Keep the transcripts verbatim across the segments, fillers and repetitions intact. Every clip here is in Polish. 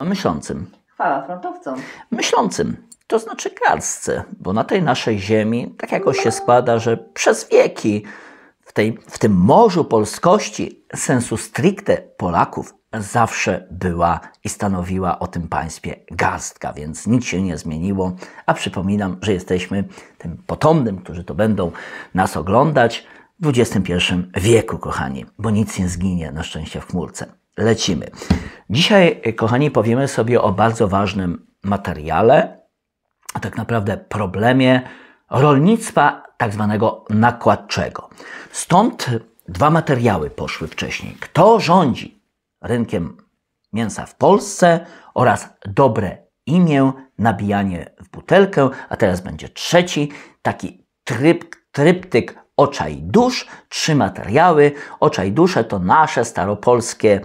Myślącym. Chwała frontowcom. Myślącym, to znaczy garstce, bo na tej naszej ziemi tak jakoś się składa, że przez wieki w, tej, w tym morzu polskości sensu stricte Polaków zawsze była i stanowiła o tym państwie garstka, więc nic się nie zmieniło. A przypominam, że jesteśmy tym potomnym, którzy to będą nas oglądać w dwudziestym pierwszym wieku, kochani, bo nic nie zginie na szczęście w chmurce. Lecimy. Dzisiaj, kochani, powiemy sobie o bardzo ważnym materiale, a tak naprawdę problemie rolnictwa tak zwanego nakładczego. Stąd dwa materiały poszły wcześniej. Kto rządzi rynkiem mięsa w Polsce oraz dobre imię, nabijanie w butelkę, a teraz będzie trzeci, taki tryb, tryptyk Ocza i dusz, trzy materiały. Ocza i dusze to nasze staropolskie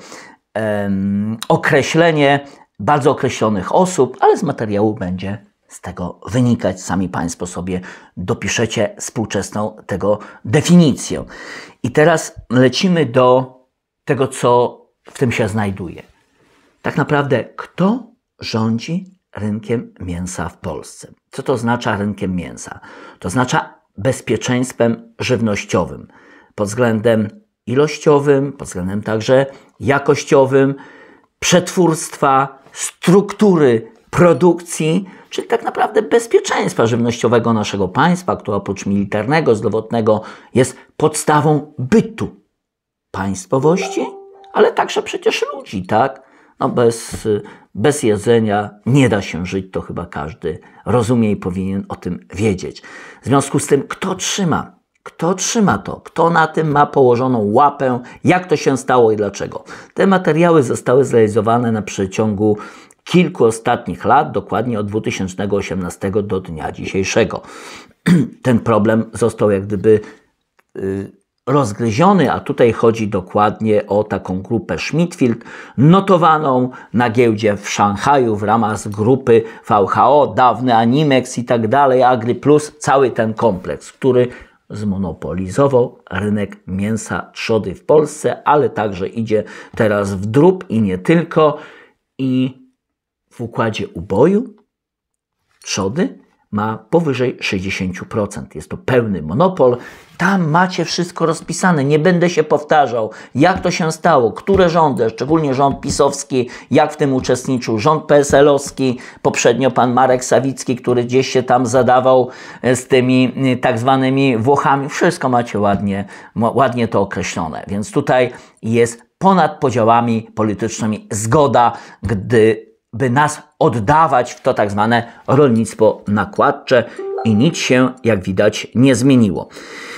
em, określenie bardzo określonych osób, ale z materiału będzie z tego wynikać. Sami Państwo sobie dopiszecie współczesną tego definicję. I teraz lecimy do tego, co w tym się znajduje. Tak naprawdę, kto rządzi rynkiem mięsa w Polsce? Co to oznacza rynkiem mięsa? To oznacza bezpieczeństwem żywnościowym pod względem ilościowym, pod względem także jakościowym, przetwórstwa, struktury produkcji, czyli tak naprawdę bezpieczeństwa żywnościowego naszego państwa, które oprócz militarnego, zdrowotnego jest podstawą bytu państwowości, ale także przecież ludzi, tak? No bez, bez jedzenia nie da się żyć, to chyba każdy rozumie i powinien o tym wiedzieć. W związku z tym, kto trzyma? Kto trzyma to? Kto na tym ma położoną łapę? Jak to się stało i dlaczego? Te materiały zostały zrealizowane na przeciągu kilku ostatnich lat, dokładnie od dwutysięcznego osiemnastego do dnia dzisiejszego. Ten problem został jak gdyby yy, rozgryziony, a tutaj chodzi dokładnie o taką grupę Schmidtfield, notowaną na giełdzie w Szanghaju w ramach grupy V H O, dawny Animex i tak dalej, Agri Plus, cały ten kompleks, który zmonopolizował rynek mięsa trzody w Polsce, ale także idzie teraz w drób i nie tylko. I w układzie uboju trzody ma powyżej sześćdziesiąt procent. Jest to pełny monopol. Tam macie wszystko rozpisane. Nie będę się powtarzał, jak to się stało, które rządy, szczególnie rząd pisowski, jak w tym uczestniczył, rząd P S L owski, poprzednio pan Marek Sawicki, który gdzieś się tam zadawał z tymi tak zwanymi Włochami. Wszystko macie ładnie, ładnie to określone. Więc tutaj jest ponad podziałami politycznymi zgoda, gdy by nas oddawać w to tak zwane rolnictwo nakładcze i nic się, jak widać, nie zmieniło.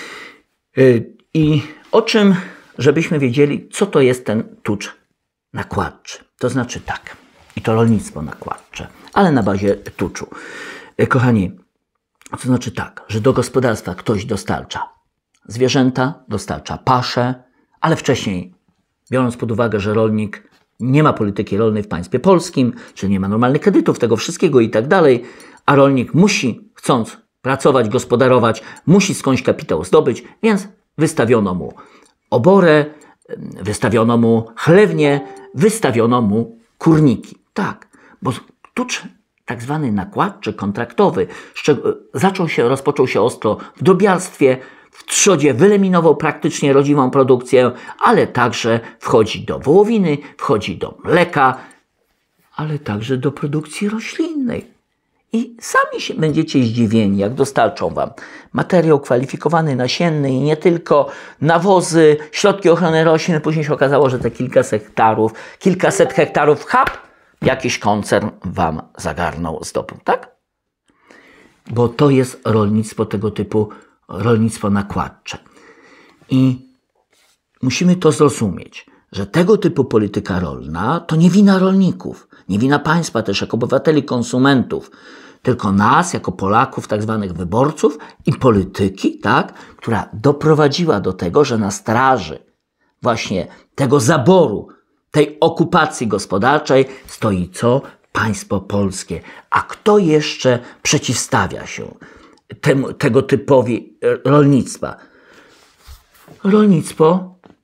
I o czym, żebyśmy wiedzieli, co to jest ten tucz nakładczy. To znaczy tak, i to rolnictwo nakładcze, ale na bazie tuczu. Kochani, to znaczy tak, że do gospodarstwa ktoś dostarcza zwierzęta, dostarcza paszę, ale wcześniej, biorąc pod uwagę, że rolnik nie ma polityki rolnej w państwie polskim, czyli nie ma normalnych kredytów, tego wszystkiego i tak dalej, a rolnik musi, chcąc pracować, gospodarować, musi skądś kapitał zdobyć, więc wystawiono mu oborę, wystawiono mu chlewnię, wystawiono mu kurniki. Tak, bo tucz tak zwany nakładczy, kontraktowy, zaczął się, rozpoczął się ostro w drobiarstwie, w trzodzie wyeliminował praktycznie rodzimą produkcję, ale także wchodzi do wołowiny, wchodzi do mleka, ale także do produkcji roślinnej. I sami się będziecie zdziwieni, jak dostarczą wam materiał kwalifikowany, nasienny i nie tylko, nawozy, środki ochrony roślin. Później się okazało, że te kilkaset hektarów, kilkaset hektarów hap, jakiś koncern wam zagarnął, zdobył, tak? Bo to jest rolnictwo tego typu, rolnictwo nakładcze. I musimy to zrozumieć, że tego typu polityka rolna to nie wina rolników, nie wina państwa też jako obywateli, konsumentów, tylko nas jako Polaków, tak zwanych wyborców i polityki, tak, która doprowadziła do tego, że na straży właśnie tego zaboru, tej okupacji gospodarczej stoi co? Państwo polskie. A kto jeszcze przeciwstawia się temu, tego typowi rolnictwa? Rolnictwo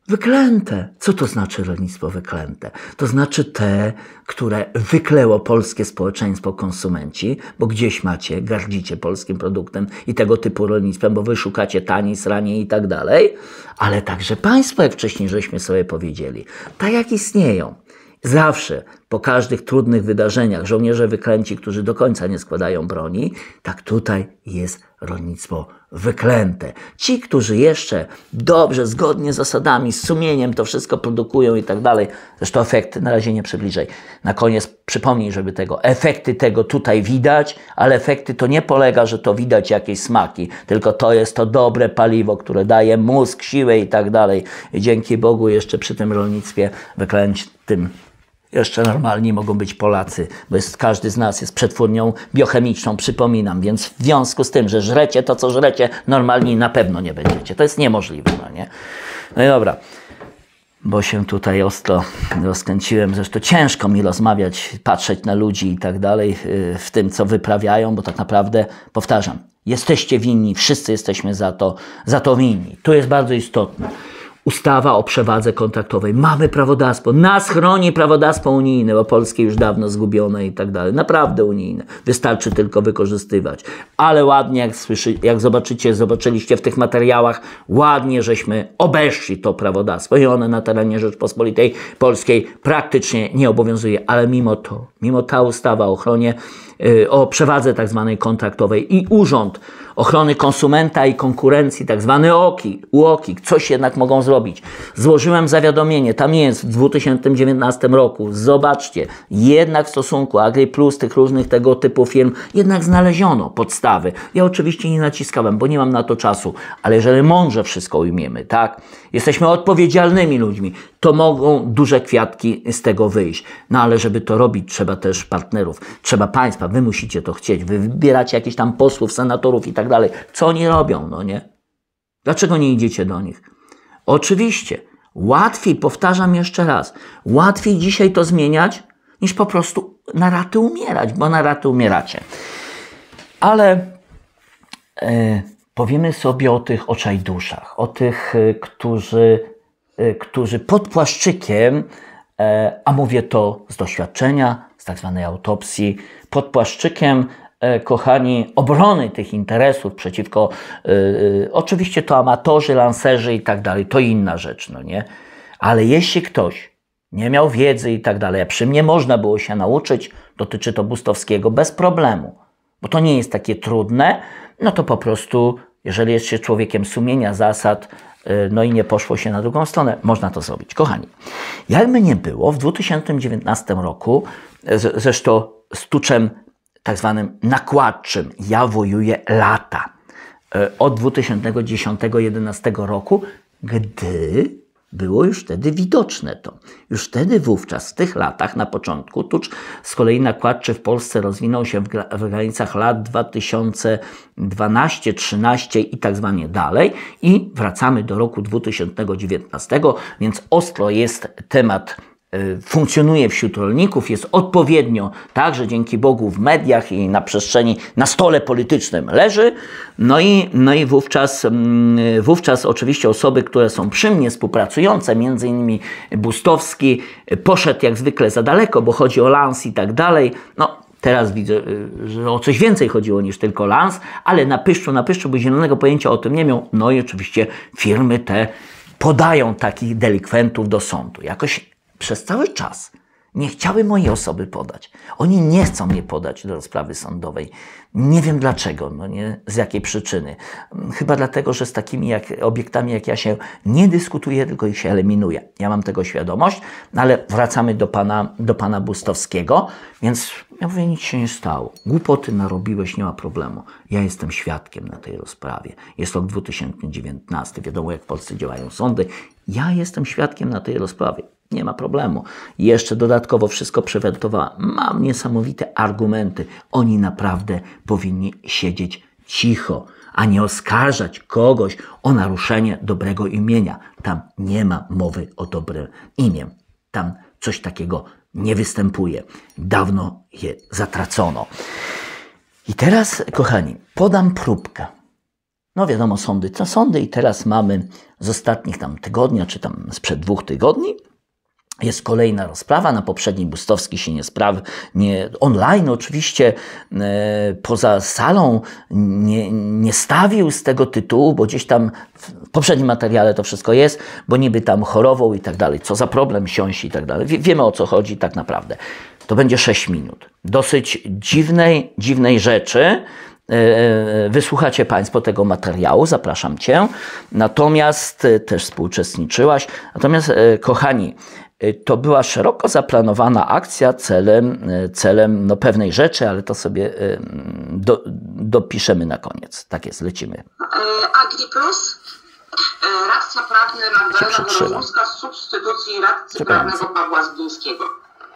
wyklęte. Co to znaczy rolnictwo wyklęte? To znaczy te, które wykleło polskie społeczeństwo, konsumenci, bo gdzieś macie, gardzicie polskim produktem i tego typu rolnictwem, bo wy szukacie taniej, sraniej i tak dalej, ale także państwo, jak wcześniej żeśmy sobie powiedzieli, tak jak istnieją. Zawsze, po każdych trudnych wydarzeniach, żołnierze wyklęci, którzy do końca nie składają broni, tak tutaj jest rolnictwo wyklęte. Ci, którzy jeszcze dobrze, zgodnie z zasadami, z sumieniem to wszystko produkują i tak dalej, zresztą efekty na razie nie przybliżaj. Na koniec przypomnij, żeby tego, efekty tego tutaj widać, ale efekty to nie polega, że to widać jakieś smaki, tylko to jest to dobre paliwo, które daje mózg, siłę i tak dalej. I dzięki Bogu jeszcze przy tym rolnictwie wyklętym jeszcze normalni mogą być Polacy, bo jest, każdy z nas jest przetwórnią biochemiczną, przypominam, więc w związku z tym, że żrecie to, co żrecie, normalni na pewno nie będziecie. To jest niemożliwe, no nie? No i dobra, bo się tutaj ostro rozkręciłem, zresztą ciężko mi rozmawiać, patrzeć na ludzi i tak dalej w tym, co wyprawiają, bo tak naprawdę, powtarzam, jesteście winni, wszyscy jesteśmy za to, za to winni. Tu jest bardzo istotne. Ustawa o przewadze kontraktowej. Mamy prawodawstwo. Nas chroni prawodawstwo unijne, bo polskie już dawno zgubione i tak dalej. Naprawdę unijne. Wystarczy tylko wykorzystywać. Ale ładnie, jak, słyszy, jak zobaczycie, zobaczyliście w tych materiałach, ładnie żeśmy obeszli to prawodawstwo i one na terenie Rzeczpospolitej Polskiej praktycznie nie obowiązuje. Ale mimo to, mimo ta ustawa o ochronie, yy, o przewadze tak zwanej kontraktowej i Urząd Ochrony Konsumenta i Konkurencji, tak zwany OKiK, UOKiK, coś jednak mogą zrobić. Złożyłem zawiadomienie, tam jest w dwa tysiące dziewiętnastym roku, zobaczcie, jednak w stosunku AgriPlus, tych różnych tego typu firm, jednak znaleziono podstawy. Ja oczywiście nie naciskałem, bo nie mam na to czasu, ale jeżeli mądrze wszystko ujmiemy, tak, jesteśmy odpowiedzialnymi ludźmi, to mogą duże kwiatki z tego wyjść. No ale żeby to robić, trzeba też partnerów, trzeba państwa, wy musicie to chcieć, wy wybieracie jakichś tam posłów, senatorów i tak dalej. Co oni robią, no nie? Dlaczego nie idziecie do nich? Oczywiście, łatwiej, powtarzam jeszcze raz, łatwiej dzisiaj to zmieniać, niż po prostu na raty umierać, bo na raty umieracie. Ale e, powiemy sobie o tych oczajduszach, o tych, e, którzy, e, którzy pod płaszczykiem, e, a mówię to z doświadczenia, z tak zwanej autopsji, pod płaszczykiem, kochani, obrony tych interesów przeciwko, yy, oczywiście to amatorzy, lancerzy i tak dalej, to inna rzecz, no nie? Ale jeśli ktoś nie miał wiedzy i tak dalej, a przy mnie można było się nauczyć, dotyczy to Bustowskiego, bez problemu, bo to nie jest takie trudne, no to po prostu, jeżeli jest się człowiekiem sumienia, zasad, yy, no i nie poszło się na drugą stronę, można to zrobić. Kochani, jakby nie było, w dwa tysiące dziewiętnastym roku, z, zresztą z tuczem tak zwanym nakładczym. Ja wojuję lata. Od dwa tysiące dziesiątego do dwa tysiące jedenastego roku, gdy było już wtedy widoczne to. Już wtedy wówczas, w tych latach, na początku, tucz z kolei nakładczy w Polsce rozwinął się w, gra, w granicach lat dwa tysiące dwunastego, trzynastego i tak zwanie dalej. I wracamy do roku dwa tysiące dziewiętnastego, więc ostro jest temat, funkcjonuje wśród rolników, jest odpowiednio, także dzięki Bogu w mediach i na przestrzeni, na stole politycznym leży. No i, no i wówczas, wówczas oczywiście osoby, które są przy mnie współpracujące, między innymi Bustowski, poszedł jak zwykle za daleko, bo chodzi o lans i tak dalej. No, teraz widzę, że o coś więcej chodziło niż tylko lans, ale na pyszczu, na pyszczu, bo zielonego pojęcia o tym nie miał. No i oczywiście firmy te podają takich delikwentów do sądu. Jakoś przez cały czas nie chciały mojej osoby podać. Oni nie chcą mnie podać do rozprawy sądowej. Nie wiem dlaczego, no nie, z jakiej przyczyny. Chyba dlatego, że z takimi jak, obiektami jak ja się nie dyskutuje, tylko ich się eliminuje. Ja mam tego świadomość, ale wracamy do pana, do pana Bustowskiego, więc ja mówię, nic się nie stało. Głupoty narobiłeś, nie ma problemu. Ja jestem świadkiem na tej rozprawie. Jest rok dwa tysiące dziewiętnasty, wiadomo jak w Polsce działają sądy. Ja jestem świadkiem na tej rozprawie. Nie ma problemu. I jeszcze dodatkowo wszystko przewertowałem. Mam niesamowite argumenty. Oni naprawdę powinni siedzieć cicho, a nie oskarżać kogoś o naruszenie dobrego imienia. Tam nie ma mowy o dobrym imię. Tam coś takiego nie występuje. Dawno je zatracono. I teraz, kochani, podam próbkę. No wiadomo, sądy to sądy i teraz mamy z ostatnich tam tygodnia, czy tam sprzed dwóch tygodni, jest kolejna rozprawa. Na poprzedniej Bustowski się nie spraw, nie online oczywiście, e, poza salą nie, nie stawił z tego tytułu, bo gdzieś tam w poprzednim materiale to wszystko jest, bo niby tam chorował i tak dalej. Co za problem, siąść i tak dalej. Wie, wiemy o co chodzi tak naprawdę. To będzie sześć minut. Dosyć dziwnej, dziwnej rzeczy. Wysłuchacie Państwo tego materiału, zapraszam Cię. Natomiast też współuczestniczyłaś. Natomiast, kochani, to była szeroko zaplanowana akcja celem, celem no, pewnej rzeczy, ale to sobie do, dopiszemy na koniec. Tak jest, lecimy. AgriPlus, radca prawny Magdalena Wyrozumska z substytucji radcy prawnego Pawła Zblińskiego.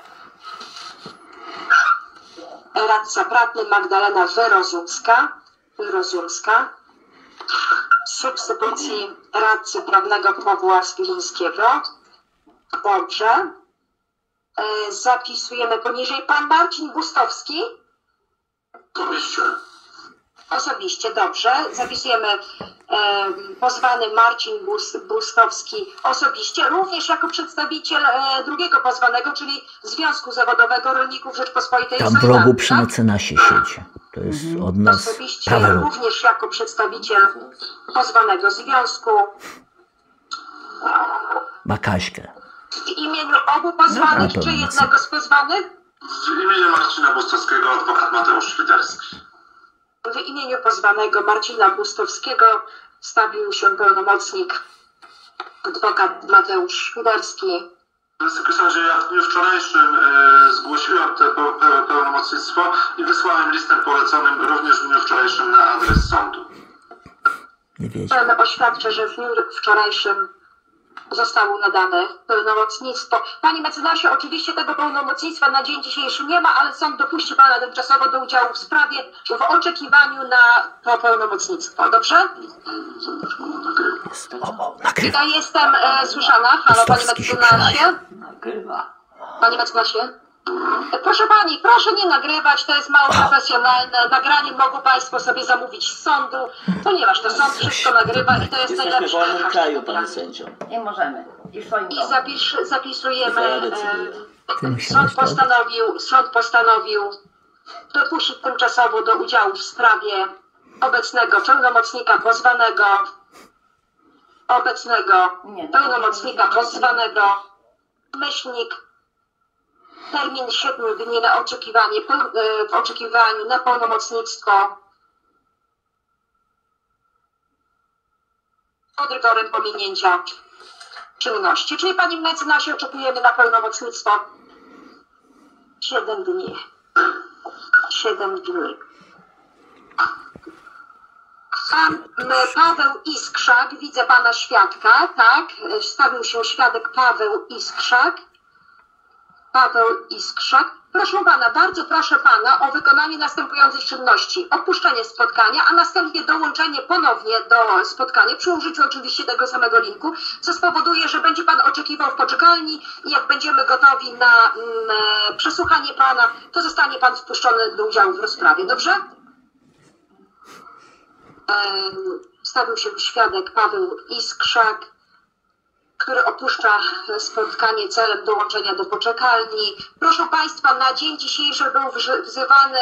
Radca prawny Magdalena Wyrozumska, Wyrozumska z substytucji radcy prawnego Pawła Zblińskiego. Dobrze. E, zapisujemy poniżej pan Marcin Bustowski. Osobiście. Osobiście, dobrze. Zapisujemy e, pozwany Marcin Bus, Bustowski osobiście, również jako przedstawiciel e, drugiego pozwanego, czyli Związku Zawodowego Rolników Rzeczpospolitej. Tam w rogu przy mecenasie siedzi. To jest od nas osobiście, również jako przedstawiciel pozwanego związku. Ma Kaśkę. W imieniu obu pozwanych, no, czy jednego z pozwanych? W imieniu Marcina Bustowskiego adwokat Mateusz Świderski. W imieniu pozwanego Marcina Bustowskiego stawił się pełnomocnik adwokat Mateusz Świderski. Wysoki sądzie, ja w dniu wczorajszym y, zgłosiłem to pe, pełnomocnictwo i wysłałem listem poleconym również w dniu wczorajszym na adres sądu. Nie wiecie. Oświadczę, że w dniu wczorajszym zostało nadane pełnomocnictwo. Panie mecenasie, oczywiście tego pełnomocnictwa na dzień dzisiejszy nie ma, ale sąd dopuści pana tymczasowo do udziału w sprawie w oczekiwaniu na to pełnomocnictwo. Dobrze? O, o, nagrywa. Ja jestem e, słyszana. Halo, panie mecenasie? Panie mecenasie? Proszę pani, proszę nie nagrywać, to jest mało profesjonalne. Nagranie mogą państwo sobie zamówić z sądu, ponieważ to sąd wszystko nagrywa i to jest najlepsze. Jesteśmy w wolnym kraju, panie sędzio. Nie możemy. I, I zapis, zapisujemy, e, sąd postanowił, sąd postanowił dopuścić tymczasowo do udziału w sprawie obecnego pełnomocnika pozwanego, obecnego Nie. pełnomocnika pozwanego, myślnik, termin siedmiu dni na oczekiwanie, w oczekiwaniu na pełnomocnictwo pod rygorem pominięcia czynności. Czyli panie mecenasie oczekujemy na pełnomocnictwo siedem dni. siedem dni. Pan Paweł Iskrzak, widzę pana świadka, tak? Stawił się świadek Paweł Iskrzak. Paweł Iskrzak. Proszę pana, bardzo proszę pana o wykonanie następujących czynności. Opuszczenie spotkania, a następnie dołączenie ponownie do spotkania, przy użyciu oczywiście tego samego linku, co spowoduje, że będzie pan oczekiwał w poczekalni i jak będziemy gotowi na mm, przesłuchanie pana, to zostanie pan wpuszczony do udziału w rozprawie. Dobrze? Stawił się świadek Paweł Iskrzak, który opuszcza spotkanie celem dołączenia do poczekalni. Proszę państwa, na dzień dzisiejszy był wzywany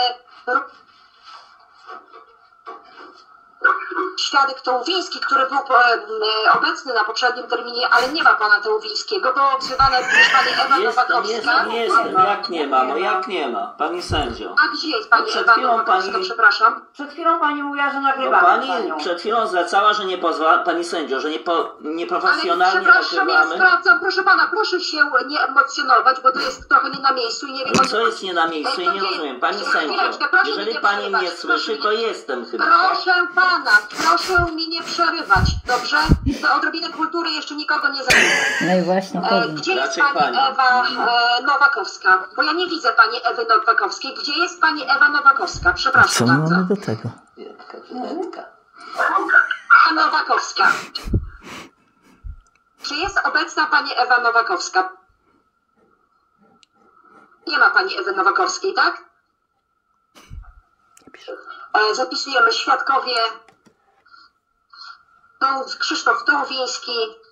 świadek Tełuwiński, który był obecny na poprzednim terminie, ale nie ma pana Tełuwińskiego. Była wzywana również pani Ewa Nowakowska. Jestem, jestem. Jak nie ma? No jak nie ma? Pani sędzio. A gdzie jest pani Przed Ewa chwilą Nowakowska, pani- przepraszam? Przed chwilą pani mówiła, że No nagrywamy pani panią. przed chwilą zlecała, że nie pozwala, pani sędzio, że nie po, Ale nieprofesjonalnie przepraszam, ja nagrywamy. sprawdzam, proszę pana, proszę się nie emocjonować, bo to jest trochę nie na miejscu i nie wiem, No o co jest nie na miejscu i nie rozumiem. Pani sędzio, Chwileczkę, proszę jeżeli mi nie pani przerywać, mnie proszę słyszy, mi to nie- jestem chyba. tak? Proszę pana, proszę mi nie przerywać, dobrze? Do odrobiny kultury jeszcze nikogo nie zabiję. No i właśnie E, powiem. gdzie jest Dlaczego pani pani? Ewa e, Nowakowska? Bo ja nie widzę pani Ewy Nowakowskiej. Gdzie jest pani Ewa Nowakowska? Co Przepraszam my bardzo. mamy do tego? Jaka finetka. Ewa Nowakowska. Czy jest obecna pani Ewa Nowakowska? Nie ma pani Ewy Nowakowskiej, tak? E, zapisujemy świadkowie Tą- Krzysztof Tołowiński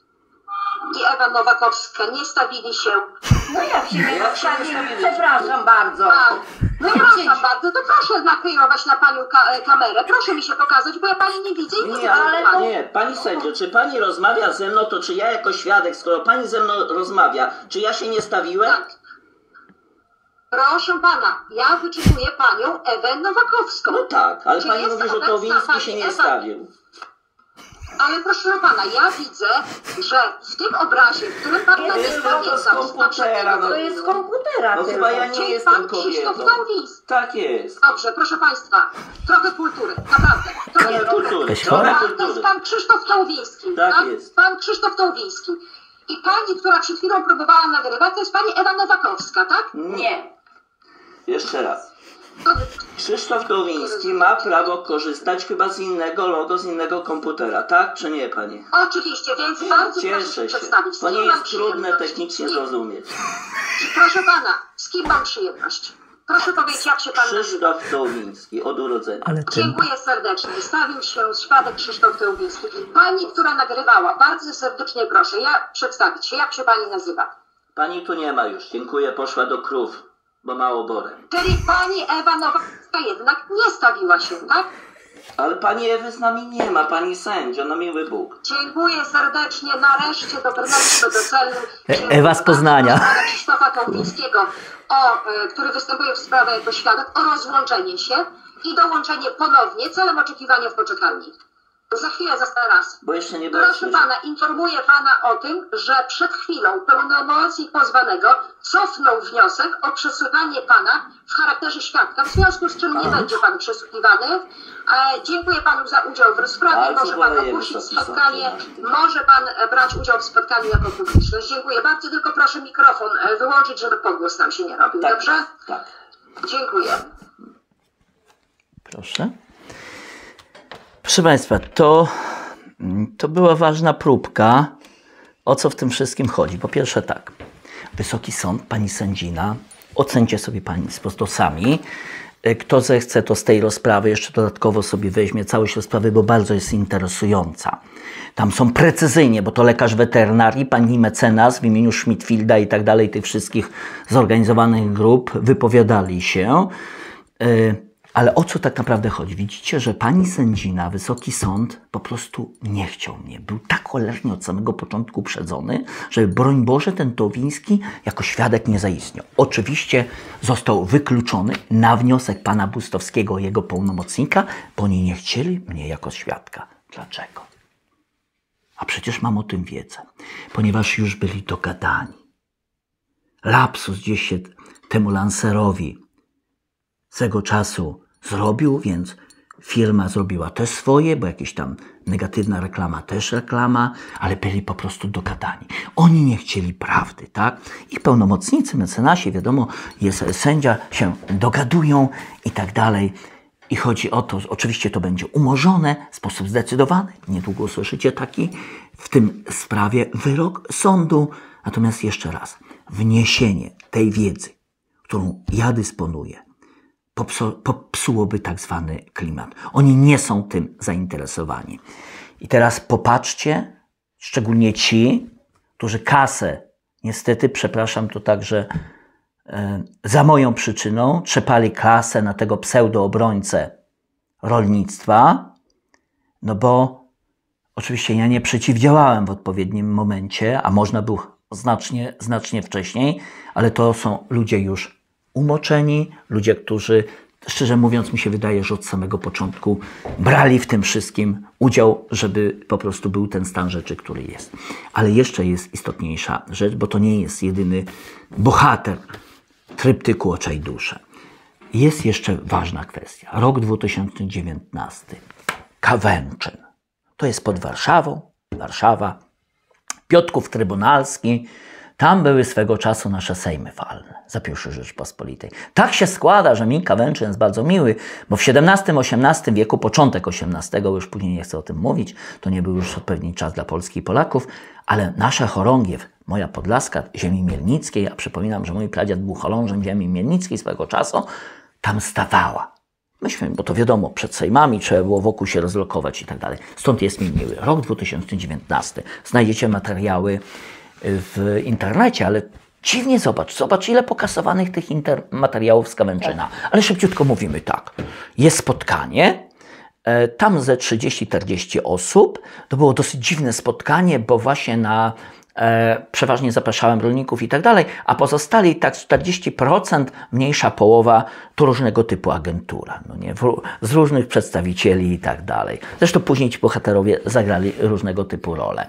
i Ewa Nowakowska nie stawili się. No jak się nie Jak się nie pani, stawiliście? przepraszam bardzo. Tak. No przepraszam bardzo, to proszę nakierować na panią ka- kamerę. Proszę mi się pokazać, bo ja pani nie widzę i nie Nie, wiem, ale pani. nie, pani sędzio, czy pani rozmawia ze mną, to czy ja jako świadek, skoro pani ze mną rozmawia, czy ja się nie stawiłem? Tak. Proszę pana, ja wyczytuję panią Ewę Nowakowską. No tak, ale Czy pani jest mówi, że obecna Towiński pani się nie Ewa? stawił. Ale proszę pana, ja widzę, że w tym obrazie, w którym pan To nie jest pamiętam, to z komputera, no. To jest z komputera No tylko. chyba ja nie Czyli jestem pan Krzysztof kobietą. Tołowiński. Tak jest. Dobrze, proszę państwa, trochę kultury, naprawdę. Trochę Trochę kultury, Jakaś trochę chora? Pan, to jest kultury. pan Krzysztof Tołowiński, Tak tak? jest. Pan Krzysztof Tołowiński. I pani, która przed chwilą próbowała nagrywać, to jest pani Ewa Nowakowska, tak? Nie. Jeszcze raz. To, Krzysztof Towiński ma prawo korzystać chyba z innego logo, z innego komputera, tak czy nie, pani? oczywiście, więc bardzo proszę Cieszę się się. przedstawić. Z To kim nie mam jest trudne przyjemność? technicznie Z kim- zrozumieć. Proszę pana, z kim mam przyjemność? Proszę powiedzieć, jak się pan nazywa. Krzysztof Towiński od urodzenia. Ale ten... Dziękuję serdecznie. Stawił się świadek Krzysztof Tołowiński. Pani, która nagrywała, bardzo serdecznie proszę, ja przedstawić się. Jak się pani nazywa? Pani tu nie ma już, dziękuję, poszła do krów, bo ma oborem. Czyli pani Ewa Nowakowska jednak nie stawiła się, tak? Ale pani Ewy z nami nie ma, pani sędzio, no miły Bóg. Dziękuję serdecznie. Nareszcie dobrnęliśmy do celu. E- Ewa z Poznania. Pana Krzysztofa Tołowińskiego, o, e, który występuje w sprawie jako świadek, o rozłączenie się i dołączenie ponownie celem oczekiwania w poczekalni. Za chwilę, za raz. Bo jeszcze nie było Proszę słyszeć. pana, informuję pana o tym, że przed chwilą pełnomocnik pozwanego cofnął wniosek o przesłuchanie pana w charakterze świadka, w związku z czym nie Aha. będzie pan przesłuchiwany. E, dziękuję panu za udział w rozprawie. Bardzo Może pan boleję, opuścić Wysoki spotkanie. Sądzie. Może pan e, brać udział w spotkaniu jako publiczność. Dziękuję bardzo, tylko proszę mikrofon e, wyłączyć, żeby pogłos nam się nie robił. Tak, Dobrze? tak. Dziękuję. Proszę. Proszę Państwa, to, to była ważna próbka, o co w tym wszystkim chodzi. Po pierwsze tak, Wysoki Sąd, pani sędzina, ocencie sobie pani po prostu sami. Kto zechce, to z tej rozprawy jeszcze dodatkowo sobie weźmie całość rozprawy, bo bardzo jest interesująca. Tam są precyzyjnie, bo to lekarz weterynarii, pani mecenas w imieniu Schmidfielda i tak dalej, tych wszystkich zorganizowanych grup wypowiadali się. Ale o co tak naprawdę chodzi? Widzicie, że pani sędzina, Wysoki Sąd po prostu nie chciał mnie. Był tak cholernie od samego początku uprzedzony, że broń Boże ten Towiński jako świadek nie zaistniał. Oczywiście został wykluczony na wniosek pana Bustowskiego, jego pełnomocnika, bo oni nie chcieli mnie jako świadka. Dlaczego? A przecież mam o tym wiedzę. Ponieważ już byli dogadani. Lapsus gdzieś się temu lancerowi swego czasu zrobił, więc firma zrobiła też swoje, bo jakieś tam negatywna reklama, też reklama, ale byli po prostu dogadani. Oni nie chcieli prawdy, tak? Ich pełnomocnicy, mecenasi, wiadomo, jest sędzia, się dogadują i tak dalej. I chodzi o to, oczywiście to będzie umorzone w sposób zdecydowany. Niedługo usłyszycie taki w tym sprawie wyrok sądu. Natomiast jeszcze raz, wniesienie tej wiedzy, którą ja dysponuję, Popsu, popsułoby tak zwany klimat. Oni nie są tym zainteresowani. I teraz popatrzcie, szczególnie ci, którzy kasę, niestety, przepraszam, to także e, za moją przyczyną, trzepali kasę na tego pseudoobrońcę rolnictwa, no bo oczywiście ja nie przeciwdziałałem w odpowiednim momencie, a można było znacznie, znacznie wcześniej, ale to są ludzie już umoczeni, ludzie, którzy, szczerze mówiąc, mi się wydaje, że od samego początku brali w tym wszystkim udział, żeby po prostu był ten stan rzeczy, który jest. Ale jeszcze jest istotniejsza rzecz, bo to nie jest jedyny bohater tryptyku Oczaj Dusze. Jest jeszcze ważna kwestia. Rok dwa tysiące dziewiętnasty. Kawęczyn. To jest pod Warszawą. Warszawa. Piotrków Trybunalski. Tam były swego czasu nasze sejmy walne za pierwszej Rzeczpospolitej. Tak się składa, że mi Kawęczyn jest bardzo miły, bo w siedemnastym, osiemnastym wieku, początek osiemnastego, już później nie chcę o tym mówić, to nie był już odpowiedni czas dla Polski i Polaków, ale nasza chorągiew, moja Podlaska, ziemi mielnickiej, a przypominam, że mój pradziad był chorążem ziemi mielnickiej swego czasu, tam stawała. Myśmy, bo to wiadomo, przed sejmami trzeba było wokół się rozlokować i tak dalej. Stąd jest miniły. Rok dwa tysiące dziewiętnasty. Znajdziecie materiały w internecie, ale dziwnie zobacz, zobacz ile pokasowanych tych inter- materiałów z Kawęczyna. Ale szybciutko mówimy tak. Jest spotkanie, e, tam ze trzydzieści czterdzieści osób. To było dosyć dziwne spotkanie, bo właśnie na e, przeważnie zapraszałem rolników i tak dalej, a pozostali tak czterdzieści procent, mniejsza połowa to różnego typu agentura, no nie? W, z różnych przedstawicieli i tak dalej. Zresztą później ci bohaterowie zagrali różnego typu role.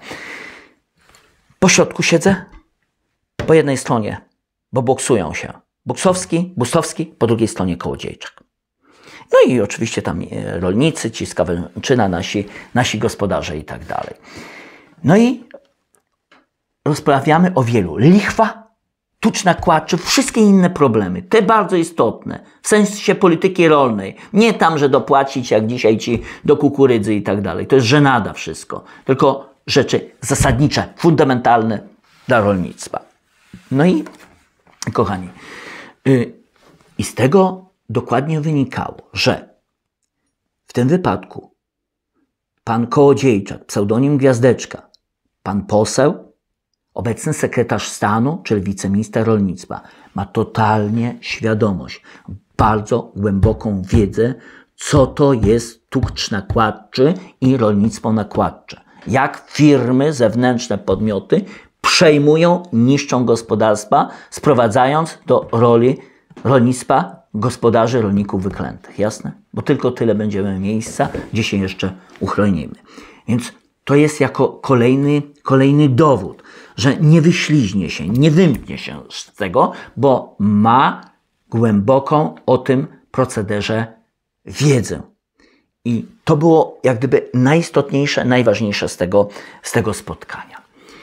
Po środku siedzę, po jednej stronie, bo boksują się Buksowski, Bustowski, po drugiej stronie Kołodziejczak. No i oczywiście tam rolnicy, ci z Kawęczyna, nasi, nasi gospodarze i tak dalej. No i rozprawiamy o wielu. Lichwa, tucz nakładczy, wszystkie inne problemy, te bardzo istotne, w sensie polityki rolnej. Nie tam, że dopłacić, jak dzisiaj ci do kukurydzy i tak dalej. To jest żenada wszystko. Tylko rzeczy zasadnicze, fundamentalne dla rolnictwa. No i, kochani, yy, i z tego dokładnie wynikało, że w tym wypadku pan Kołodziejczak, pseudonim Gwiazdeczka, pan poseł, obecny sekretarz stanu, czyli wiceminister rolnictwa, ma totalnie świadomość, bardzo głęboką wiedzę, co to jest tucz nakładczy i rolnictwo nakładcze. Jak firmy, zewnętrzne podmioty przejmują, niszczą gospodarstwa, sprowadzając do roli rolnictwa gospodarzy, rolników wyklętych. Jasne? Bo tylko tyle będziemy miejsca, gdzie się jeszcze uchronimy. Więc to jest jako kolejny, kolejny dowód, że nie wyśliźnie się, nie wymknie się z tego, bo ma głęboką o tym procederze wiedzę. I to było jak gdyby najistotniejsze, najważniejsze z tego, z tego spotkania.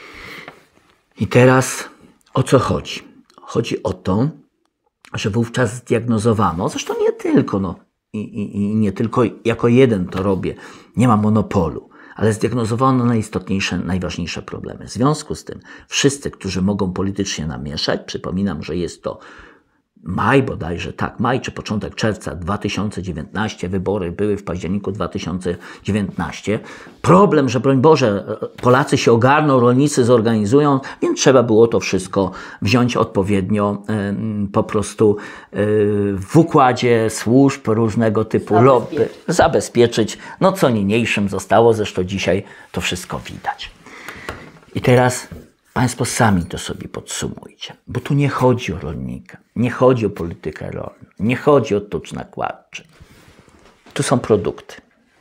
I teraz o co chodzi? Chodzi o to, że wówczas zdiagnozowano, zresztą nie tylko, no, i, i, i nie tylko jako jeden to robię, nie ma monopolu, ale zdiagnozowano najistotniejsze, najważniejsze problemy. W związku z tym wszyscy, którzy mogą politycznie namieszać, przypominam, że jest to maj bodajże, tak, maj czy początek czerwca dwa tysiące dziewiętnasty, wybory były w październiku dwa tysiące dziewiętnastego. Problem, że broń Boże, Polacy się ogarną, rolnicy zorganizują, więc trzeba było to wszystko wziąć odpowiednio y, po prostu y, w układzie służb różnego typu Zabezpieczyć. lobby, zabezpieczyć. No co niniejszym zostało, zresztą dzisiaj to wszystko widać. I teraz Państwo sami to sobie podsumujcie, bo tu nie chodzi o rolnika, nie chodzi o politykę rolną, nie chodzi o tucz nakładczy. Tu są produkty.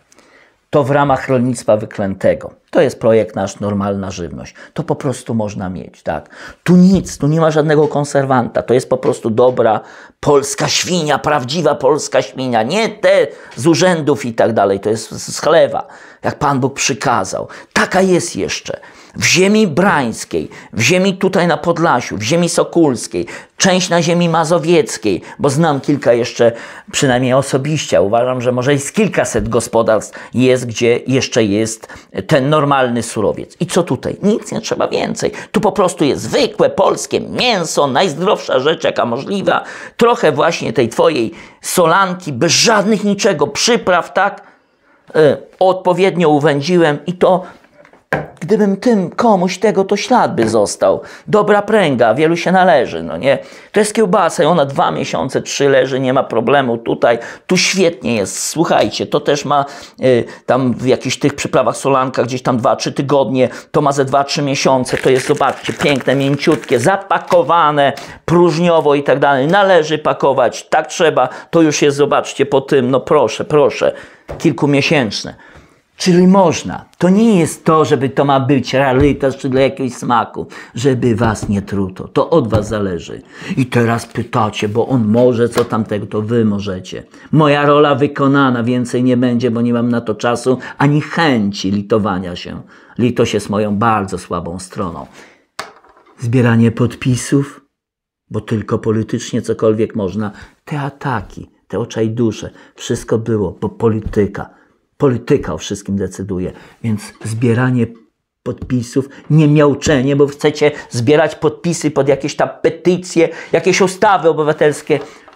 To w ramach rolnictwa wyklętego. To jest projekt nasz Normalna Żywność. To po prostu można mieć, tak. Tu nic, tu nie ma żadnego konserwanta. To jest po prostu dobra polska świnia, prawdziwa polska świnia. Nie te z urzędów i tak dalej. To jest z chlewa, jak Pan Bóg przykazał. Taka jest jeszcze. W ziemi brańskiej, w ziemi tutaj na Podlasiu, w ziemi sokulskiej, część na ziemi mazowieckiej, bo znam kilka jeszcze, przynajmniej osobiście, uważam, że może jest kilkaset gospodarstw jest, gdzie jeszcze jest ten normalny surowiec. I co tutaj? Nic nie trzeba więcej. Tu po prostu jest zwykłe polskie mięso, najzdrowsza rzecz jaka możliwa, trochę właśnie tej twojej solanki, bez żadnych niczego, przypraw, tak? Yy, odpowiednio uwędziłem i to gdybym tym komuś tego, to ślad by został. Dobra pręga, wielu się należy, no nie? To jest kiełbasa i ona dwa miesiące, trzy leży, nie ma problemu tutaj. Tu świetnie jest, słuchajcie, to też ma y, tam w jakichś tych przyprawach solankach gdzieś tam dwa, trzy tygodnie, to ma ze dwa, trzy miesiące, to jest, zobaczcie, piękne, mięciutkie, zapakowane, próżniowo i tak dalej. Należy pakować, tak trzeba, to już jest, zobaczcie, po tym, no proszę, proszę, kilkumiesięczne. Czyli można. To nie jest to, żeby to ma być rarytas czy dla jakiegoś smaku, żeby was nie truto. To od was zależy. I teraz pytacie, bo on może, co tamtego, to wy możecie. Moja rola wykonana, więcej nie będzie, bo nie mam na to czasu, ani chęci litowania się. Litość jest moją bardzo słabą stroną. Zbieranie podpisów, bo tylko politycznie cokolwiek można. Te ataki, te oczajdusze, wszystko było, bo polityka. Polityka o wszystkim decyduje, więc zbieranie podpisów, nie miauczenie, bo chcecie zbierać podpisy pod jakieś tam petycje, jakieś ustawy obywatelskie.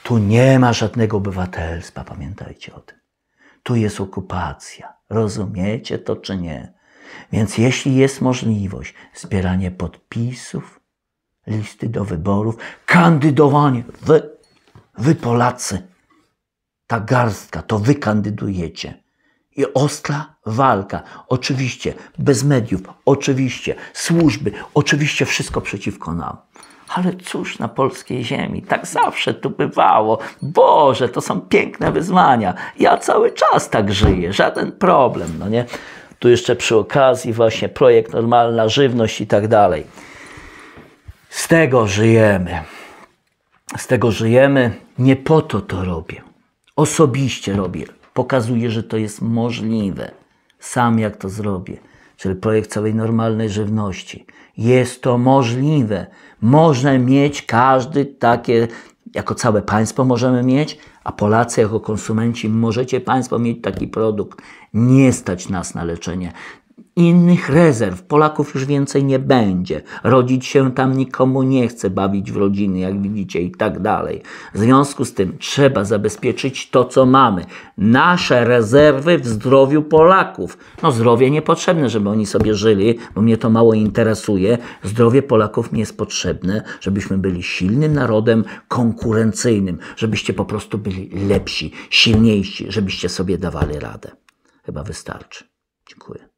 Tu nie ma żadnego obywatelstwa, pamiętajcie o tym. Tu jest okupacja. Rozumiecie to czy nie? Więc jeśli jest możliwość zbierania podpisów, listy do wyborów, kandydowanie, wy, wy Polacy, ta garstka, to wy kandydujecie. I ostra walka, oczywiście, bez mediów, oczywiście, służby, oczywiście wszystko przeciwko nam. Ale cóż na polskiej ziemi, tak zawsze tu bywało. Boże, to są piękne wyzwania. Ja cały czas tak żyję, żaden problem, no nie? Tu jeszcze przy okazji właśnie projekt Normalna Żywność i tak dalej. Z tego żyjemy. Z tego żyjemy. Nie po to to robię. Osobiście robię. Pokazuję, że to jest możliwe. Sam jak to zrobię. Czyli projekt całej normalnej żywności. Jest to możliwe. Można mieć każdy takie, jako całe państwo możemy mieć, a Polacy jako konsumenci możecie państwo mieć taki produkt. Nie stać nas na leczenie. Innych rezerw. Polaków już więcej nie będzie. Rodzić się tam nikomu nie chce, bawić w rodziny, jak widzicie, i tak dalej. W związku z tym trzeba zabezpieczyć to, co mamy. Nasze rezerwy w zdrowiu Polaków. No zdrowie niepotrzebne, żeby oni sobie żyli, bo mnie to mało interesuje. Zdrowie Polaków mi jest potrzebne, żebyśmy byli silnym narodem, konkurencyjnym, żebyście po prostu byli lepsi, silniejsi, żebyście sobie dawali radę. Chyba wystarczy. Dziękuję.